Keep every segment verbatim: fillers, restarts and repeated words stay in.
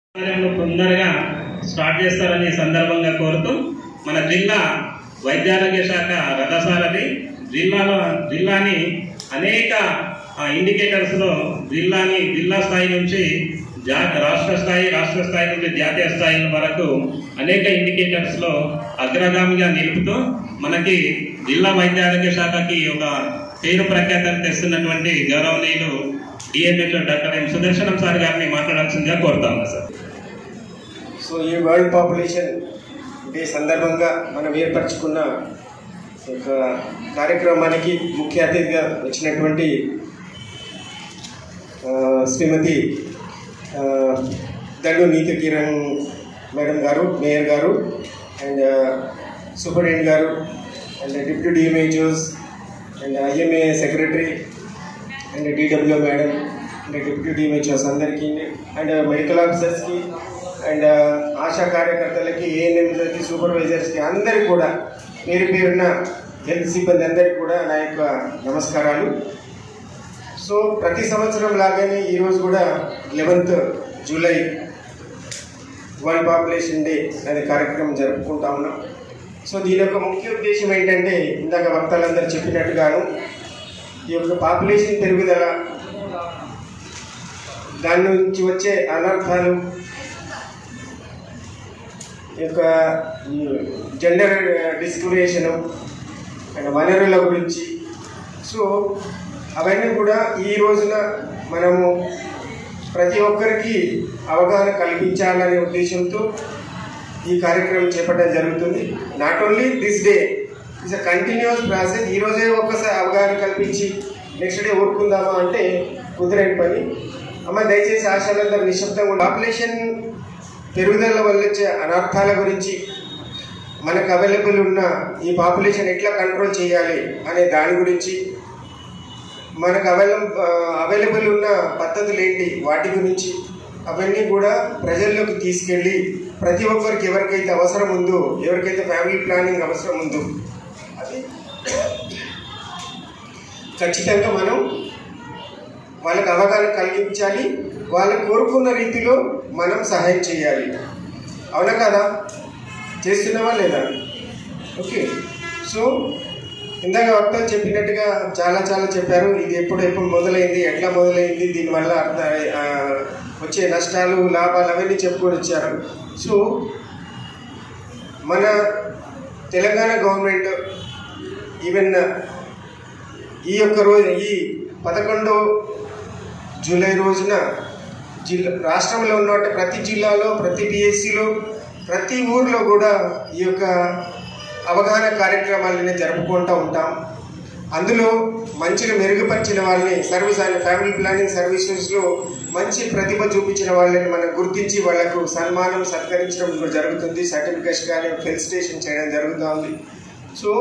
తొందరగా స్టార్ట్ చేస్తారని సందర్భంగా కోరుతూ మన జిల్లా వైద్యారోగ్య శాఖ రథసారథి జిల్లాలో జిల్లాని అనేక ఇండికేటర్స్లో జిల్లాని జిల్లా స్థాయి నుంచి రాష్ట్ర స్థాయి రాష్ట్ర స్థాయి నుండి జాతీయ స్థాయి వరకు అనేక ఇండికేటర్స్లో అగ్రగామిగా నిలుపుతూ మనకి జిల్లా వైద్యారోగ్య శాఖకి ఒక పేరు ప్రఖ్యాతలు తెస్తున్నటువంటి గౌరవనీయులు DMHO doctor M Sudarshanam sir గారిని మాట్లాడాల్సిందిగా కోరుతాము సార్. సో ఈ వరల్డ్ పాపులేషన్ డే సందర్భంగా మనం ఏర్పరచుకున్న ఒక కార్యక్రమానికి ముఖ్య అతిథిగా వచ్చినటువంటి శ్రీమతి దండు నీతి కిరణ్ మేడం గారు, మేయర్ గారు అండ్ సూపరింటెండెంట్ గారు and deputy DMHOs and IMA secretary and DW madam and deputy DMHOs అందరికీ అండ్ మెడికల్ ఆఫీసర్స్కి అండ్ ఆశా కార్యకర్తలకి, ఏఎన్ఎంలకి, సూపర్వైజర్స్కి అందరికీ కూడా పేరు పేరున్న హెల్త్ సిబ్బంది అందరికీ కూడా నా యొక్క నమస్కారాలు. సో ప్రతి సంవత్సరం లాగానే ఈరోజు కూడా eleventh July world population day అనే కార్యక్రమం జరుపుకుంటా ఉన్నాం. సో దీని యొక్క ముఖ్య ఉద్దేశం ఏంటంటే ఇందాక వక్తలందరూ చెప్పినట్టుగాను ఈ యొక్క పాపులేషన్ పెరుగుదల, దాని నుంచి వచ్చే అనర్థాలు, ఈ యొక్క జెండర్ డిస్క్రిమినేషను అండ్ వనరుల గురించి, సో అవన్నీ కూడా ఈ రోజున మనము ప్రతి ఒక్కరికి అవగాహన కల్పించాలనే ఉద్దేశంతో ఈ కార్యక్రమం చేపట్టడం జరుగుతుంది. Not only this day, it's a continuous process. ఈరోజే ఒక్కసారి అవగాహన కల్పించి నెక్స్ట్ డే ఊరుకుందామా అంటే కుదరని పని. అమ్మ దయచేసి ఆశాలందరూ నిశ్శబ్దంగా. పాపులేషన్ పెరుగుదల వల్ల వచ్చే అనర్థాల గురించి, మనకు అవైలబుల్ ఉన్న ఈ పాపులేషన్ ఎట్లా కంట్రోల్ చేయాలి అనే దాని గురించి, మనకు అవైలబుల్ అవైలబుల్ ఉన్న పద్ధతులు ఏంటి వాటి గురించి, అవన్నీ కూడా ప్రజల్లోకి తీసుకెళ్ళి ప్రతి ఒక్కరికి ఎవరికైతే అవసరం ఉందో, ఎవరికైతే ఫ్యామిలీ ప్లానింగ్ అవసరం ఉందో అది ఖచ్చితంగా మనం వాళ్ళకి అవగాహన కలిగించాలి. వాళ్ళు కోరుకున్న రీతిలో మనం సహాయం చేయాలి. అవునా కదా? చేస్తున్నావా లేదా? ఓకే. సో ఇందాక వక్తలు చెప్పినట్టుగా చాలా చాలా చెప్పారు. ఇది ఎప్పుడు ఎప్పుడు మొదలైంది, ఎట్లా మొదలైంది, దీనివల్ల అర్థ వచ్చే నష్టాలు, లాభాలు అవన్నీ చెప్పుకొని వచ్చారు. సో మన తెలంగాణ గవర్నమెంట్ ఈవెన్ ఈ యొక్క రోజు ఈ పదకొండో జూలై రోజున జిల్లా రాష్ట్రంలో ఉన్న ప్రతి జిల్లాలో, ప్రతి పిఎస్సిలో, ప్రతి ఊర్లో కూడా ఈ యొక్క అవగాహన కార్యక్రమాలని జరుపుకుంటూ ఉంటాం. అందులో మంచిగా మెరుగుపరిచిన వాళ్ళని, సర్వీస్ అండ్ ఫ్యామిలీ ప్లానింగ్ సర్వీసెస్లో మంచి ప్రతిభ చూపించిన వాళ్ళని మనం గుర్తించి వాళ్లకు సన్మానం, సత్కరించడం కూడా జరుగుతుంది. సర్టిఫికేట్స్ కానీ ఫెలిసిటేషన్ చేయడం జరుగుతుంది. సో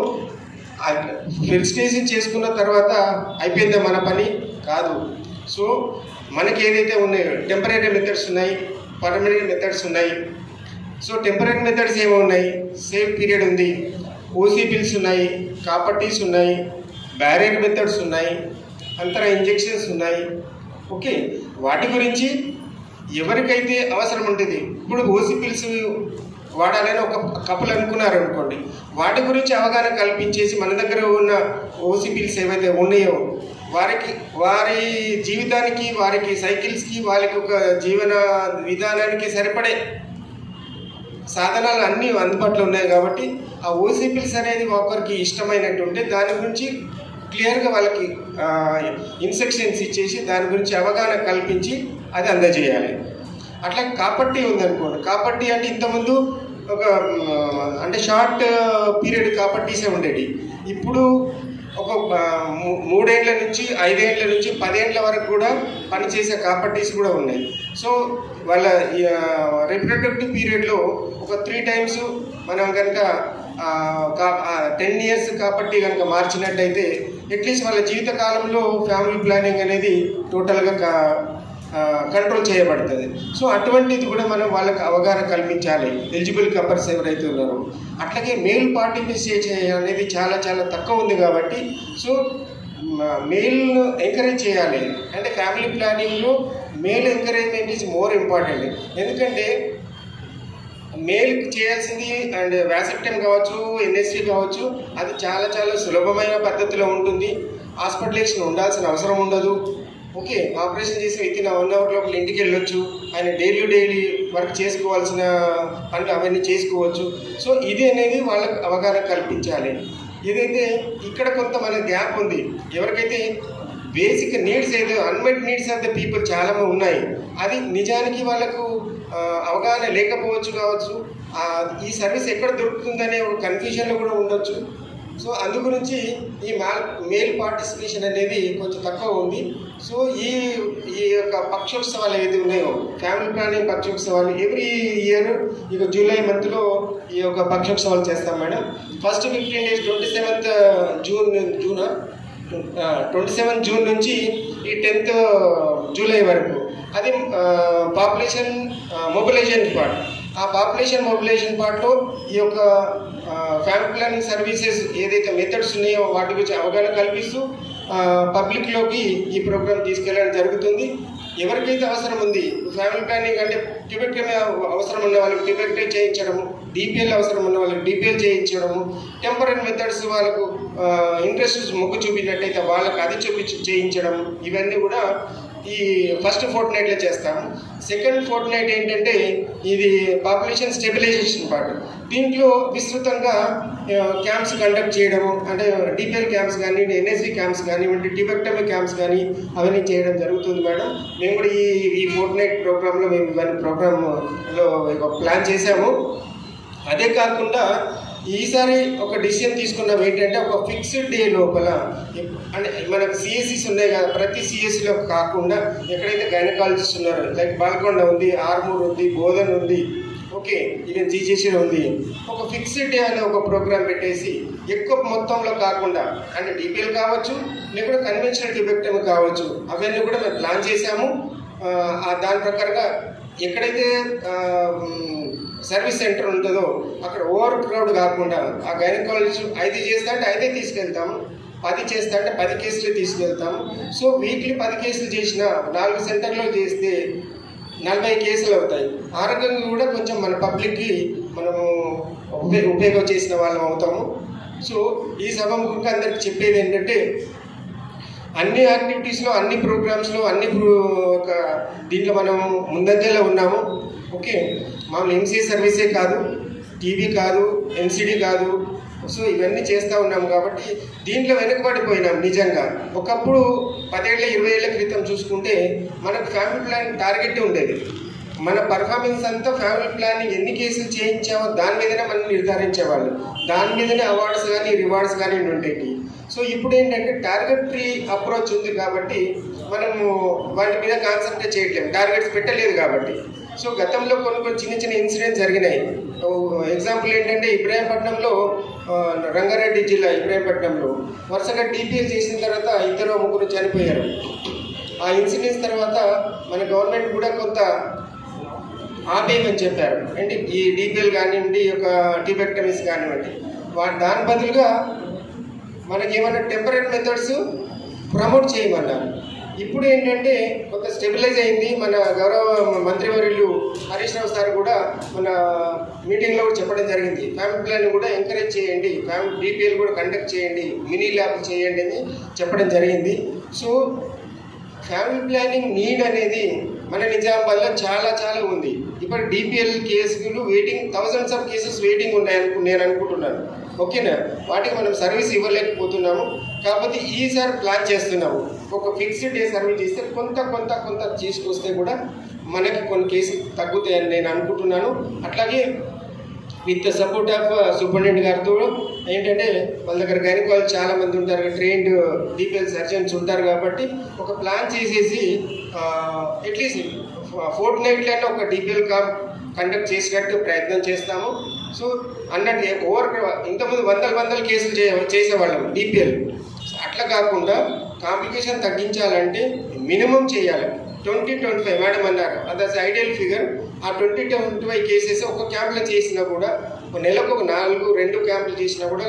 ఫెలిసిటేషన్ చేసుకున్న తర్వాత అయిపోయిందా మన పని? కాదు. సో మనకి ఏదైతే ఉన్నాయో టెంపరీ మెథడ్స్ ఉన్నాయి, పర్మనెంట్ మెథడ్స్ ఉన్నాయి. సో టెంపరీ మెథడ్స్ ఏమో ఉన్నాయి, సేఫ్ పీరియడ్ ఉంది, ఓసీ పిల్స్ ఉన్నాయి, కాపర్టీస్ ఉన్నాయి, బ్యారియర్ మెథడ్స్ ఉన్నాయి, అంతర ఇంజెక్షన్స్ ఉన్నాయి. ఓకే, వాటి గురించి ఎవరికైతే అవసరం ఉంటుంది, ఇప్పుడు ఓసీ పిల్స్ వాడాలని ఒక కపుల్ అనుకున్నారు అనుకోండి, వాటి గురించి అవగాహన కల్పించేసి మన దగ్గర ఉన్న ఓసీ పిల్స్ ఏవైతే ఉన్నాయో వారికి, వారి జీవితానికి, వారికి సైకిల్స్కి, వారికి ఒక జీవన విధానానికి సరిపడే సాధనాలు అన్నీ అందుబాటులో ఉన్నాయి. కాబట్టి ఆ ఓసీ పిల్స్ అనేది ఒకరికి ఇష్టమైనట్టు ఉంటే దాని గురించి క్లియర్గా వాళ్ళకి ఇన్స్ట్రక్షన్స్ ఇచ్చేసి దాని గురించి అవగాహన కల్పించి అది అందజేయాలి. అట్లా కాపర్టీ ఉందనుకోండి, కాపర్టీ అంటే ఇంతకుముందు ఒక అంటే షార్ట్ పీరియడ్ కాపర్టీసే ఉండేవి. ఇప్పుడు ఒక మూడేళ్ల నుంచి ఐదేళ్ల నుంచి పదేళ్ల వరకు కూడా పనిచేసే కాపర్టీస్ కూడా ఉన్నాయి. సో వాళ్ళ రిప్రొడక్టివ్ పీరియడ్లో ఒక త్రీ టైమ్స్ మనం కనుక టెన్ ఇయర్స్ కాబట్టి కనుక మార్చినట్టయితే అట్లీస్ట్ వాళ్ళ జీవితకాలంలో ఫ్యామిలీ ప్లానింగ్ అనేది టోటల్గా కంట్రోల్ చేయబడుతుంది. సో అటువంటిది కూడా మనం వాళ్ళకి అవగాహన కల్పించాలి, ఎలిజిబుల్ కపుల్స్ ఎవరైతే ఉన్నారో. అట్లాగే మేల్ పార్టిసిపేషన్ అనేది చాలా చాలా తక్కువ ఉంది కాబట్టి సో మేల్ను ఎంకరేజ్ చేయాలి. అంటే ఫ్యామిలీ ప్లానింగ్లో male encouragement is more important. ఎందుకంటే మేల్కి చేయాల్సింది అండ్ వ్యాసెక్టమ్ కావచ్చు, ఎన్ఎస్టీ కావచ్చు, అది చాలా చాలా సులభమైన పద్ధతిలో ఉంటుంది. హాస్పిటలైజేషన్ ఉండాల్సిన అవసరం ఉండదు. ఓకే, ఆపరేషన్ చేసి విత్ ఇన్ వన్ అవర్ లోపల ఇంటికి వెళ్ళొచ్చు. ఆయన డైలీ డైలీ వర్క్ చేసుకోవాల్సిన పనులు అవన్నీ చేసుకోవచ్చు. సో ఇది అనేది వాళ్ళకి అవగాహన కల్పించాలి. ఏదైతే ఇక్కడ కొంత మన గ్యాప్ ఉంది, ఎవరికైతే బేసిక్ నీడ్స్ ఏదో unmet needs of the people చాలా ఉన్నాయి, అది నిజానికి వాళ్ళకు అవగాహన లేకపోవచ్చు కావచ్చు. ఈ సర్వీస్ ఎక్కడ దొరుకుతుందనే ఒక కన్ఫ్యూజన్లో కూడా ఉండొచ్చు. సో అందు గురించి ఈ మాల్ మేల్ పార్టిసిపేషన్ అనేది కొంచెం తక్కువ ఉంది. సో ఈ ఈ యొక్క పక్షోత్సవాలు ఏదైతే ఉన్నాయో, ఫ్యామిలీ ప్లానింగ్ పక్షోత్సవాలు ఎవ్రీ ఇయర్ ఇక జూలై మంత్లో ఈ యొక్క పక్షోత్సవాలు చేస్తాం madam. First fifteen days twenty seventh June June twenty seventh June నుంచి ఈ టెన్త్ జూలై వరకు అది పాపులేషన్ మొబిలైజేషన్ పార్ట్. ఆ పాపులేషన్ మొబిలైజేషన్ పార్ట్లో ఈ యొక్క ఫ్యామిలీ ప్లానింగ్ సర్వీసెస్ ఏదైతే మెథడ్స్ ఉన్నాయో వాటి గురించి అవగాహన కల్పిస్తూ పబ్లిక్లోకి ఈ ప్రోగ్రామ్ తీసుకెళ్ళడం జరుగుతుంది. ఎవరికైతే అవసరం ఉంది ఫ్యామిలీ ప్లానింగ్ అంటే ట్యూబెక్టమీ అవసరం ఉన్న వాళ్ళకి ట్యూబెక్టమీ చేయించడము, డిపిఎల్ అవసరం ఉన్న వాళ్ళకి డిపిఎల్ చేయించడము, టెంపరీ మెథడ్స్ వాళ్ళకు ఇంట్రెస్ట్ మొగ్గు చూపినట్టయితే వాళ్ళకి అది చూపించి చేయించడం, ఇవన్నీ కూడా ఈ ఫస్ట్ ఫోర్త్ నైట్లో చేస్తాము. సెకండ్ ఫోర్త్ నైట్ ఏంటంటే ఇది పాపులేషన్ స్టెబిలైజేషన్ పార్ట్. దీంట్లో విస్తృతంగా క్యాంప్స్ కండక్ట్ చేయడము, అంటే డిపిఎల్ క్యాంప్స్ కానీ, ఎన్ఎస్డి క్యాంప్స్ కానివ్వండి, ట్యూబెక్టమీ క్యాంప్స్ కానీ అవన్నీ చేయడం జరుగుతుంది మేడం. మేము కూడా ఈ ఈ ఫోర్త్ నైట్ ప్రోగ్రాంలో మేము ఇవన్నీ ప్రోగ్రాంలో ప్లాన్ చేశాము. అదే కాకుండా ఈసారి ఒక డిసిషన్ తీసుకున్నాం ఏంటంటే ఒక ఫిక్స్డ్ డే లోపల అంటే మనకు సిఎస్సిస్ ఉన్నాయి కదా, ప్రతి సిఎస్సిలో కాకుండా ఎక్కడైతే గైనకాలజిస్ట్ ఉన్నారో లైక్ బాల్కొండ ఉంది, ఆర్మూర్ ఉంది, బోధన్ ఉంది, ఓకే ఈవెన్ జీజేసీ ఉంది, ఒక ఫిక్స్డ్ డే అనే ఒక ప్రోగ్రామ్ పెట్టేసి ఎక్కువ మొత్తంలో కాకుండా అంటే డిపిఎల్ కావచ్చు లేకపోతే కన్వెన్షనల్ ట్యూబెక్టమీ కావచ్చు అవన్నీ కూడా మేము ప్లాన్ చేశాము. దాని ప్రకారంగా ఎక్కడైతే సర్వీస్ సెంటర్ ఉంటుందో అక్కడ ఓవర్ క్రౌడ్ కాకుండా ఆ గైనకాలజిస్ట్ ఐదు చేస్తా అంటే ఐదే తీసుకెళ్తాము, పది చేస్తా అంటే పది కేసులు తీసుకెళ్తాము. సో వీక్లీ పది కేసులు చేసిన నాలుగు సెంటర్లో చేస్తే నలభై కేసులు అవుతాయి. ఆ రకంగా కూడా కొంచెం మన పబ్లిక్కి మనము ఉపయోగ ఉపయోగం చేసిన వాళ్ళం అవుతాము. సో ఈ సభముఖంగా అందరికి చెప్పేది ఏంటంటే అన్ని యాక్టివిటీస్లో, అన్ని ప్రోగ్రామ్స్లో, అన్ని ఒక దీంట్లో మనం ముందంజలో ఉన్నాము. ఓకే, మామూలు ఎంసీఏ సర్వీసే కాదు, టీవీ కాదు, ఎన్సిడి కాదు, సో ఇవన్నీ చేస్తూ ఉన్నాము. కాబట్టి దీంట్లో వెనుకబడిపోయినాం నిజంగా. ఒకప్పుడు పదేళ్ళ ఇరవై ఏళ్ళ క్రితం చూసుకుంటే మనకు ఫ్యామిలీ ప్లానింగ్ టార్గెట్ ఉండేది. మన పర్ఫార్మెన్స్ అంతా ఫ్యామిలీ ప్లానింగ్ ఎన్ని కేసులు చేయించామో దాని మీదనే మనం నిర్ధారించేవాళ్ళు, దాని మీదనే అవార్డ్స్ కానీ రివార్డ్స్ కానీ ఉండేవి. సో ఇప్పుడు ఏంటంటే టార్గెట్ ఫ్రీ అప్రోచ్ ఉంది కాబట్టి మనము వాటి మీద కాన్సన్ట్రేట్ చేయట్లేము, టార్గెట్స్ పెట్టలేదు కాబట్టి. సో గతంలో కొన్ని కొన్ని చిన్న చిన్న ఇన్సిడెంట్స్ జరిగినాయి. ఎగ్జాంపుల్ ఏంటంటే ఇబ్రాహీంపట్నంలో, రంగారెడ్డి జిల్లా ఇబ్రాహీంపట్నంలో వరుసగా టీపీఎల్ చేసిన తర్వాత ఇద్దరు ముగ్గురు చనిపోయారు. ఆ ఇన్సిడెంట్స్ తర్వాత మన గవర్నమెంట్ కూడా కొంత ఆపేయమని చెప్పారు. అంటే ఈ డిపిఎల్ కానివ్వండి, ఈ యొక్క ట్యూబెక్టమీస్ కానివ్వండి, వా దాని బదులుగా మనకి ఏమన్నా టెంపరీ మెథడ్స్ ప్రమోట్ చేయమన్నారు. ఇప్పుడు ఏంటంటే కొంత స్టెబిలైజ్ అయింది. మన గౌరవ మంత్రివర్యులు హరీష్ రావు సార్ కూడా మన మీటింగ్లో కూడా చెప్పడం జరిగింది, ఫ్యామిలీ ప్లానింగ్ కూడా ఎంకరేజ్ చేయండి, ఫ్యామిలీ డిపిఎల్ కూడా కండక్ట్ చేయండి, మినీ ల్యాబ్ చేయండి అని చెప్పడం జరిగింది. సో ఫ్యామిలీ ప్లానింగ్ నీడ్ అనేది మన నిజామాబాద్లో చాలా చాలా ఉంది. ఇప్పుడు డిపిఎల్ కేసులు waiting, thousands of cases waiting ఉన్నాయనుకు నేను అనుకుంటున్నాను. ఓకేనా, వాటికి మనం సర్వీస్ ఇవ్వలేకపోతున్నాము. కాకపోతే ఈసారి ప్లాన్ చేస్తున్నాము, ఒక ఫిక్స్డ్ డే సర్వీస్ ఇస్తే కొంత కొంత కొంత తీసుకొస్తే కూడా మనకి కొన్ని కేసులు తగ్గుతాయని నేను అనుకుంటున్నాను. అట్లాగే with the support of superintendent గారితో ఏంటంటే వాళ్ళ దగ్గర గైనకాలజీ చాలా మంది ఉంటారు, ట్రైన్డ్ డిపిఎల్ సర్జన్స్ ఉంటారు కాబట్టి ఒక ప్లాన్ చేసేసి అట్లీస్ట్ ఫోర్త్ నైట్లోనే ఒక డిపిఎల్ కాంప్ కండక్ట్ చేసినట్టు ప్రయత్నం చేస్తాము. సో అన్నట్టు ఓవర్ ఇంతకుముందు వందల వందల కేసులు చే చేసేవాళ్ళం డిపిఎల్, అట్లా కాకుండా కాంప్లికేషన్ తగ్గించాలంటే మినిమం చేయాలి ట్వంటీ ట్వంటీ ఫైవ్ మేడం అన్నారు, అదస్ ఐడియల్ ఫిగర్. ఆ ట్వంటీ ట్వంటీ ఫైవ్ కేసెస్ ఒక క్యాంప్లో చేసినా కూడా నెలకు ఒక నాలుగు రెండు క్యాంపులు చేసినా కూడా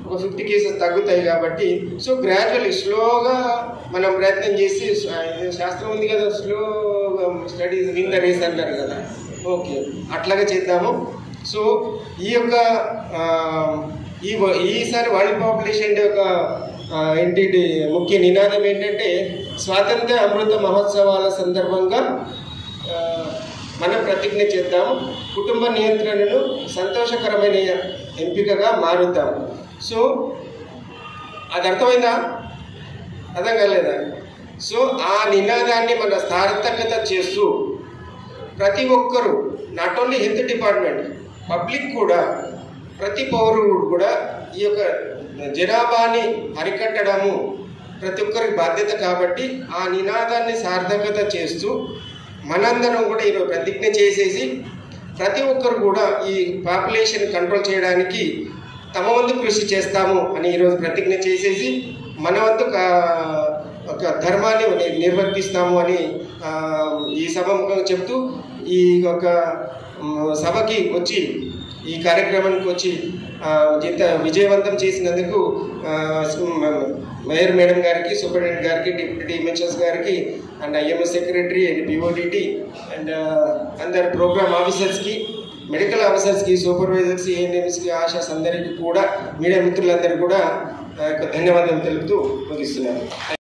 ఒక ఫిఫ్టీ కేసెస్ తగ్గుతాయి కాబట్టి సో గ్రాడ్యువల్లీ స్లోగా మనం ప్రయత్నం చేసి శాస్త్రం ఉంది కదా, slow steady win the race అంటారు కదా, ఓకే అట్లాగే చేద్దాము. సో ఈ యొక్క ఈ ఈసారి వరల్డ్ పాపులేషన్ యొక్క ఏంటి ముఖ్య నినాదం ఏంటంటే స్వాతంత్ర అమృత మహోత్సవాల సందర్భంగా మనం ప్రతిజ్ఞ చేద్దాము, కుటుంబ నియంత్రణను సంతోషకరమైన ఎంపికగా మారుద్దాం. సో అది అర్థమైందా? అర్థం కాలేదా? సో ఆ నినాదాన్ని మన సార్థకత చేస్తూ ప్రతి ఒక్కరూ, not only health department, public కూడా, ప్రతి పౌరుడు కూడా ఈ యొక్క జనాభాని అరికట్టడము ప్రతి ఒక్కరి బాధ్యత. కాబట్టి ఆ నినాదాన్ని సార్థకత చేస్తూ మనందరం కూడా ఈరోజు ప్రతిజ్ఞ చేసేసి ప్రతి ఒక్కరు కూడా ఈ పాపులేషన్ కంట్రోల్ చేయడానికి తమ వంతు కృషి చేస్తాము అని ఈరోజు ప్రతిజ్ఞ చేసేసి మన వంతు ఒక ధర్మాన్ని నిర్వర్తిస్తాము అని ఈ సభముఖంగా చెప్తూ ఈ యొక్క సభకి వచ్చి ఈ కార్యక్రమానికి వచ్చి ఇంత విజయవంతం చేసినందుకు మేయర్ మేడం గారికి, సూపరింటెండెంట్ గారికి, డిప్యూటీ ఎంహెచ్ఎస్ గారికి and IMS secretary and PODT and అందరు ప్రోగ్రామ్ ఆఫీసర్స్కి, మెడికల్ ఆఫీసర్స్కి, సూపర్వైజర్స్, ఏఎన్ఎంస్కి, ఆశాస్ అందరికీ కూడా, మీడియా మిత్రులందరికీ కూడా ధన్యవాదాలు తెలుపుతూ ముగిస్తున్నాను.